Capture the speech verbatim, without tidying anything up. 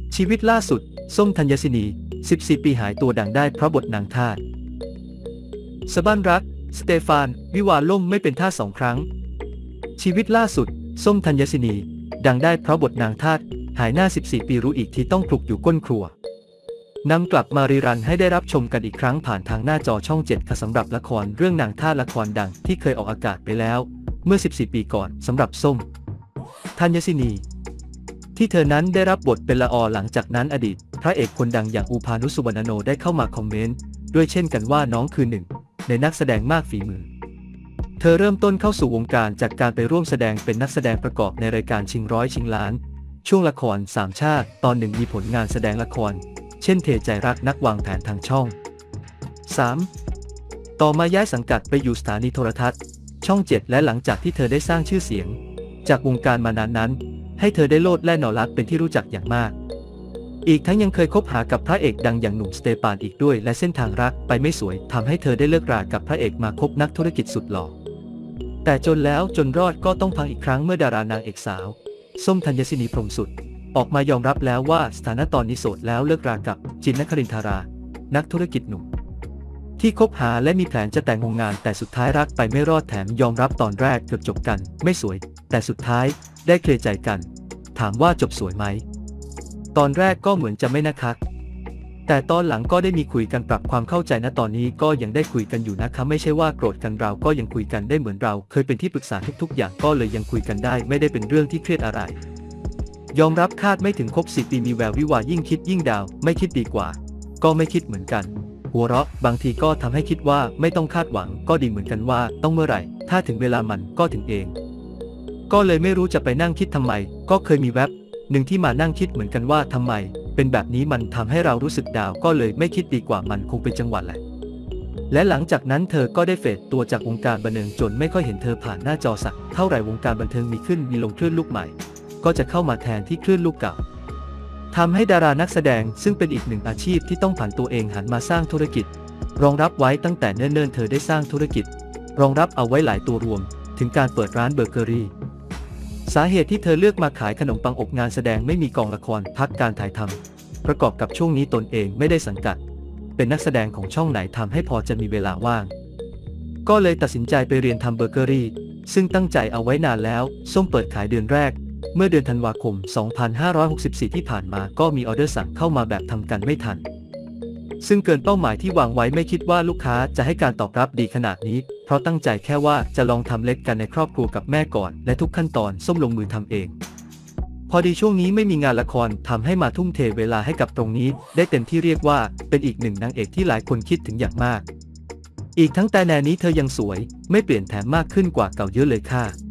ชีวิตล่าสุดส้มธัญศินีสิบสี่ปีหายตัวดังได้เพราะบทนางทาสสะบั้นรักสเตฟานวิวาห์ล่มไม่เป็นทาสสองครั้งชีวิตล่าสุดส้มธัญศินีดังได้เพราะบทนางทาสหายหน้าสิบสี่ปีรู้อีกทีต้องคลุกอยู่ก้นครัวนำกลับมารีรันให้ได้รับชมกันอีกครั้งผ่านทางหน้าจอช่องเจ็ดค่ะสำหรับละครเรื่องนางทาสละครดังที่เคยออกอากาศไปแล้วเมื่อสิบสี่ปีก่อนสำหรับส้มธัญศินีที่เธอนั้นได้รับบทเป็นละออหลังจากนั้นอดีตพระเอกคนดังอย่างอูพานุสุวรรณโนได้เข้ามาคอมเมนต์ด้วยเช่นกันว่าน้องคือหนึ่งในนักแสดงมากฝีมือเธอเริ่มต้นเข้าสู่วงการจากการไปร่วมแสดงเป็นนักแสดงประกอบในรายการชิงร้อยชิงล้านช่วงละครสามชาติตอนหนึ่งมีผลงานแสดงละครเช่นเทใจรักนักวางแผนทางช่องสามต่อมาย้ายสังกัดไปอยู่สถานีโทรทัศน์ช่องเจ็ดและหลังจากที่เธอได้สร้างชื่อเสียงจากวงการมานานนั้นให้เธอได้โลดแล่นนอรักเป็นที่รู้จักอย่างมากอีกทั้งยังเคยคบหากับพระเอกดังอย่างหนุ่มสเตปานอีกด้วยและเส้นทางรักไปไม่สวยทำให้เธอได้เลิกรากับพระเอกมาคบนักธุรกิจสุดหล่อแต่จนแล้วจนรอดก็ต้องพังอีกครั้งเมื่อดารานางเอกสาวส้มธัญศินีพรหมสุดออกมายอมรับแล้วว่าสถานะตอนนี้โสดแล้วเลิกรากับจินนครินทรานักธุรกิจหนุ่มที่คบหาและมีแผนจะแต่งงานแต่สุดท้ายรักไปไม่รอดแถมยอมรับตอนแรกเกือบจบกันไม่สวยแต่สุดท้ายได้เคลียร์ใจกันถามว่าจบสวยไหมตอนแรกก็เหมือนจะไม่นะคะแต่ตอนหลังก็ได้มีคุยกันปรับความเข้าใจนะตอนนี้ก็ยังได้คุยกันอยู่นะคะไม่ใช่ว่าโกรธกันเราก็ยังคุยกันได้เหมือนเราเคยเป็นที่ปรึกษาทุกๆอย่างก็เลยยังคุยกันได้ไม่ได้เป็นเรื่องที่เครียดอะไรยอมรับคาดไม่ถึงครบสี่ปีมีแวววิวายิ่งคิดยิ่งดาวไม่คิดดีกว่าก็ไม่คิดเหมือนกันหัวเราะบางทีก็ทำให้คิดว่าไม่ต้องคาดหวังก็ดีเหมือนกันว่าต้องเมื่อไหร่ถ้าถึงเวลามันก็ถึงเองก็เลยไม่รู้จะไปนั่งคิดทำไมก็เคยมีแวบหนึ่งที่มานั่งคิดเหมือนกันว่าทำไมเป็นแบบนี้มันทำให้เรารู้สึกดาวก็เลยไม่คิดดีกว่ามันคงเป็นจังหวะแหละและหลังจากนั้นเธอก็ได้เฟดตัวจากวงการบันเทิงจนไม่ค่อยเห็นเธอผ่านหน้าจอสักเท่าไหร่วงการบันเทิงมีขึ้นมีลงคลื่นลูกใหม่ก็จะเข้ามาแทนที่คลื่นลูกเก่าทำให้ดารานักแสดงซึ่งเป็นอีกหนึ่งอาชีพที่ต้องผ่านตัวเองหันมาสร้างธุรกิจรองรับไว้ตั้งแต่เนิ่นๆเธอได้สร้างธุรกิจรองรับเอาไว้หลายตัวรวมถึงการเปิดร้านเบเกอรี่สาเหตุที่เธอเลือกมาขายขนมปังอบงานแสดงไม่มีกองละครพักการถ่ายทำประกอบกับช่วงนี้ตนเองไม่ได้สังกัดเป็นนักแสดงของช่องไหนทำให้พอจะมีเวลาว่างก็เลยตัดสินใจไปเรียนทำเบเกอรี่ซึ่งตั้งใจเอาไว้นานแล้วส้มเปิดขายเดือนแรกเมื่อเดือนธันวาคมสองพันห้าร้อยหกสิบสี่ที่ผ่านมาก็มีออเดอร์สั่งเข้ามาแบบทำกันไม่ทันซึ่งเกินเป้าหมายที่วางไว้ไม่คิดว่าลูกค้าจะให้การตอบรับดีขนาดนี้เพราะตั้งใจแค่ว่าจะลองทำเล็กกันในครอบครัวกับแม่ก่อนและทุกขั้นตอนส้มลงมือทำเองพอดีช่วงนี้ไม่มีงานละครทำให้มาทุ่มเทเวลาให้กับตรงนี้ได้เต็มที่เรียกว่าเป็นอีกหนึ่งนางเอกที่หลายคนคิดถึงอย่างมากอีกทั้งแต่แนวนี้เธอยังสวยไม่เปลี่ยนแถมมากขึ้นกว่าเก่าเยอะเลยค่ะ